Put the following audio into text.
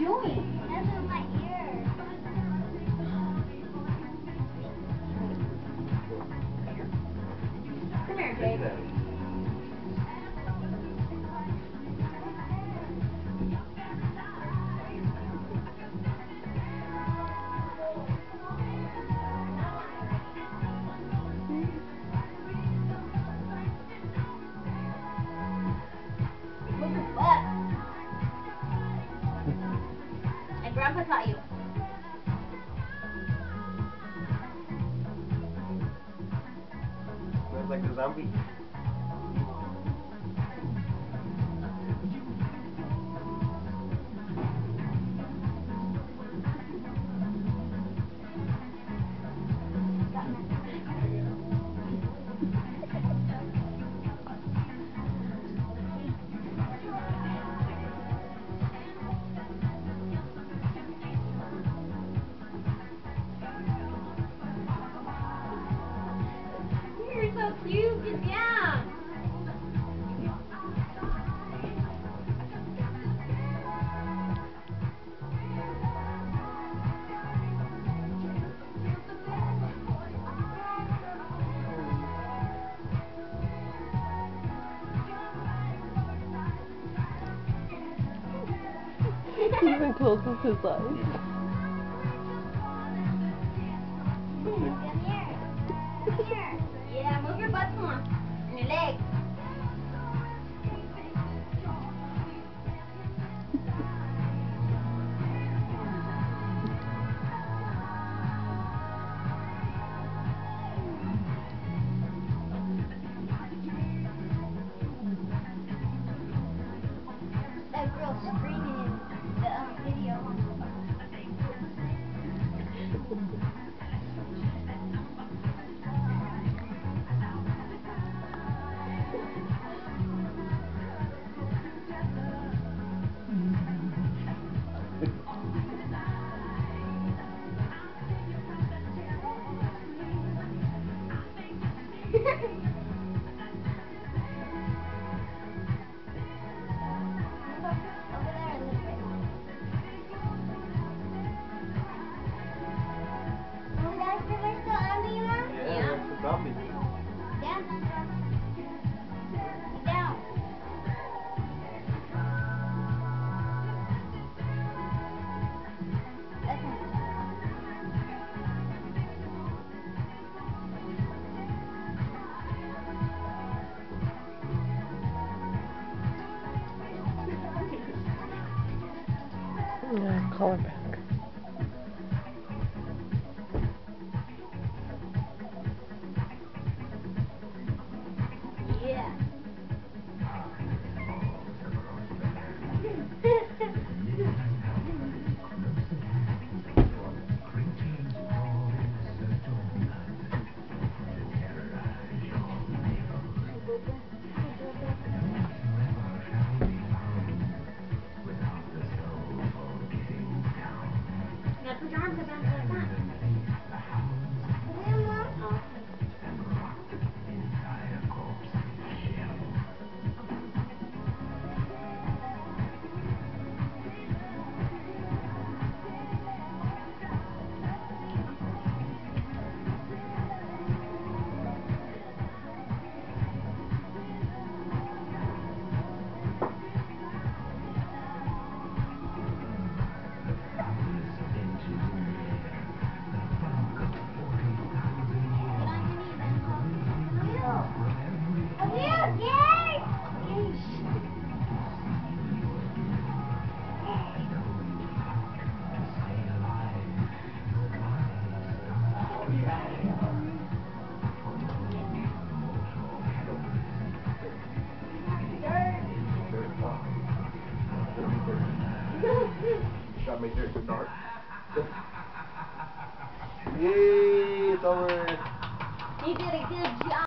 doing? That's in my ear. Come here, Jake. Look at what? And Grandpa taught you. Looks like a zombie. You're so cute. Get down. Even closes his eyes. Come here. Come here. Yeah, move your butt more. And your legs. That girl screaming in the video. Yeah, that's a zombie. Down. Down. That's not. Yeah, call her back. Yeah. Now put your arms up like that. Oh. Gotta make sure it's dark. Yay, it's over. You did a good job.